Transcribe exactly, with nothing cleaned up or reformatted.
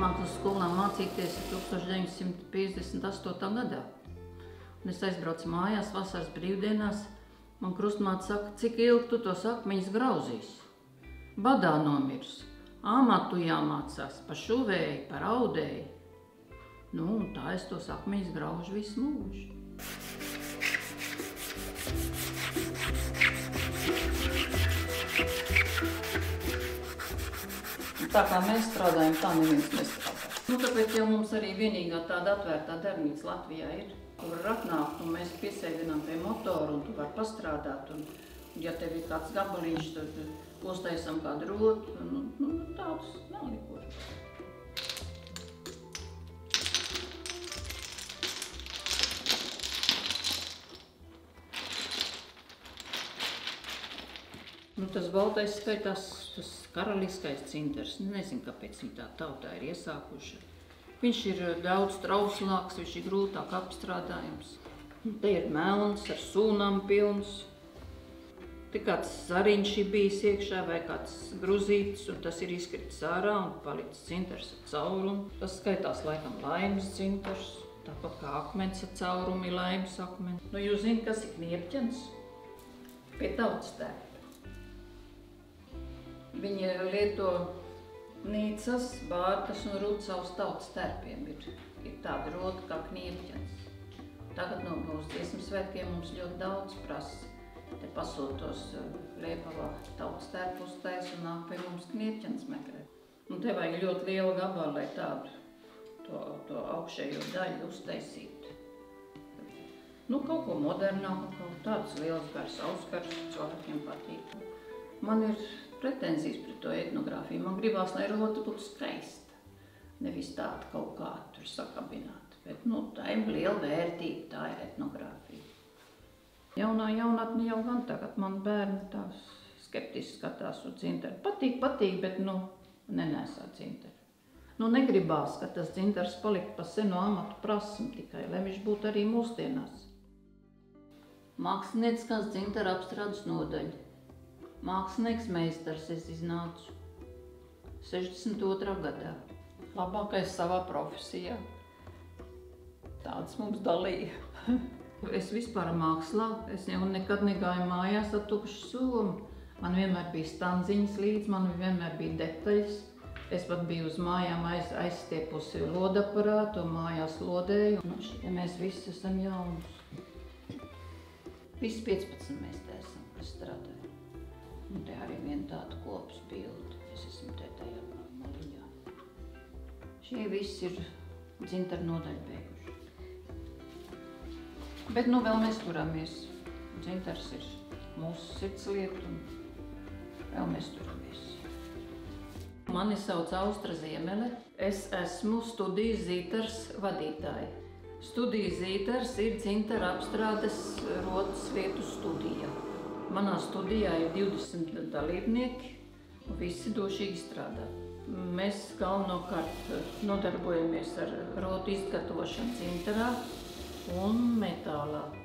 apmācības skolā mācīties tūkstoš deviņsimt piecdesmit astotā gadā. Un es aizbraucu mājās vasaras brīvdienās. Man krustmāte saka, cik ilgi tu tos akmeņus grauzīs? Badā nomirs. Amatu jāmācās par šuvēju, par audēju. Nu, un tā es tos akmeņus graužu visu mūžu. Tā kā mēs strādājam, tā neviens nestrādā. Nu, tāpēc jau mums arī vienīgā tāda atvērtā darbnīca Latvijā ir, kur var atnākt, un mēs piesēdinām pie motoru, un tu var pastrādāt, un ja tev ir kāds gabaliņš, tad uztaisam kādu rotu, nu, nu, tādus nav nekur. Nu, tas baltais skaitās tas karaliskais cinters. Nezinu, kāpēc viņi tā tautā ir iesākuši. Viņš ir daudz trauslāks, viņš ir grūtāk apstrādājams. Te ir melns, ar sūnām pilns. Te kāds zariņš ir bijis iekšā vai kāds gruzītis, un tas ir izkritis ārā un palicis cinters ar caurumu. Tas skaitās laikam laimes cinters, tāpat kā akmens ar caurumu ir laimes akmeni. Nu, jūs zināt, kas ir kniepķens? Pie tautas tērpa. Viņi lieto nīcas, bārtas un rucavas tautas tērpiem. Ir, ir tāda rota kā kniepķens. Tagad no mūsu dziesmu svētkiem mums ļoti daudz prasa. Te pasūtos Liepavā tautas tērpu uztais un nāk pie mums kniepķens meklēt. Un te vajag ļoti lielu gabalu, lai tādu to, to augšējo daļu uztaisītu. Nu, kaut ko modernāku, kaut tāds liels gars auskars, cilvēkiem patīk. Man ir pretenzijas pret to etnogrāfiju. Man gribās, lai rota būtu skaista. Nevis tāda kaut kā tur sakabināta. Bet, nu, tā ir liela vērtība, tā ir etnogrāfija. Jaunā jaunatne jau gan tagad man bērni tās skeptiski skatās uz dzinteru. Patīk, patīk, bet, nu, nenēsā dzinteru. Nu, negribās, ka tas dzinters palikt pa seno amatu prasmu tikai, lai viņš būtu arī mūsdienās. Mākslinieckās dzintera apstrādes nodaļa. Mākslinieks meistars es iznācu sešdesmit otrā gadā. Labākais savā profesijā. Tāds mums dalīja. Es vispār mākslā, es jau nekad negāju mājās ar tukšu somu. Man vienmēr bija stanziņas līdz, man vienmēr bija detaļas. Es pat biju uz mājām aiz, aizstiepusi lodaparātu un mājās lodēju. Nu, šitie mēs visi esam jaunus. Visi piecpadsmit mēs te esam, kas strādāja. Un te arī viena tāda kopas bilde. Es esmu te tajā maliņā. Šie visi ir dzinteru nodaļu beiguši. Bet nu vēl mēs turamies. Dzinters ir mūsu sirdslieta un vēl mēs turamies. Mani sauc Austra Ziemele. Es esmu studijas Zītars vadītāja. Studijas Zītars ir dzintera apstrādes rotas vietu studija. Manā studijā ir divdesmit dalībnieki, un visi došīgi strādā. Mēs galvenokārt nodarbojamies ar rotu izgatavošanu dzinterā un metālā.